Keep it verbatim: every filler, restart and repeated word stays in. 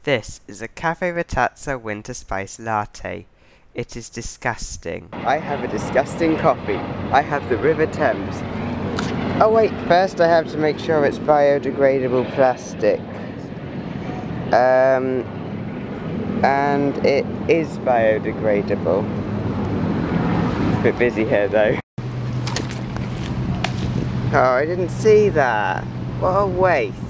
This is a Caffè Ritazza winter spice latte. It is disgusting. I have a disgusting coffee. I have the River Thames. Oh wait, first I have to make sure it's biodegradable plastic. Um, and it is biodegradable. A bit busy here though. Oh, I didn't see that. What a waste.